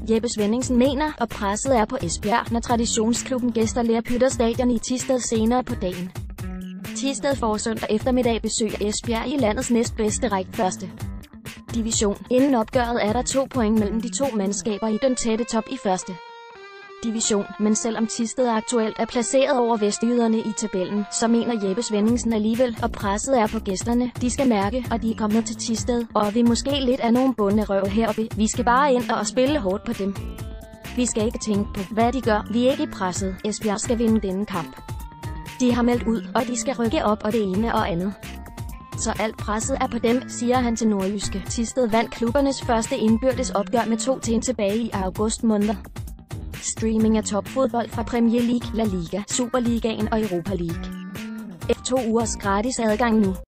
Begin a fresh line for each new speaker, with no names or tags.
Jeppe Svenningsen mener, og presset er på Esbjerg, når traditionsklubben gæster Lerpytter Stadion i Thisted senere på dagen. Thisted får søndag eftermiddag besøg af Esbjerg i landets næstbedste række første division. Inden opgøret er der 2 point mellem de to mandskaber i den tætte top i første division, men selvom Thisted aktuelt er placeret over vestjyderne i tabellen, så mener Jeppe Svenningsen alligevel, og presset er på gæsterne. De skal mærke, og de er kommet til Thisted, og vi måske lidt af nogle bunderøv heroppe. Vi skal bare ind og spille hårdt på dem. Vi skal ikke tænke på, hvad de gør. Vi er ikke presset. Esbjerg skal vinde denne kamp. De har meldt ud, og de skal rykke op og det ene og andet. Så alt presset er på dem, siger han til Nordjyske. Thisted vandt klubbernes første indbyrdes opgør med 2-1 tilbage i august måned. Streaming af topfodbold fra Premier League, La Liga, Superligaen og Europa League. F2 ugers gratis adgang nu.